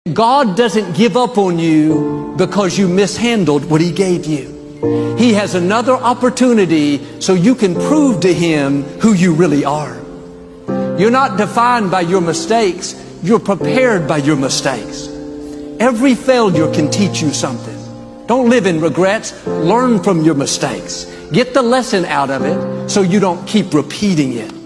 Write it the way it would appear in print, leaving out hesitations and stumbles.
God doesn't give up on you because you mishandled what He gave you. He has another opportunity so you can prove to Him who you really are. You're not defined by your mistakes. You're prepared by your mistakes. Every failure can teach you something. Don't live in regrets. Learn from your mistakes. Get the lesson out of it so you don't keep repeating it.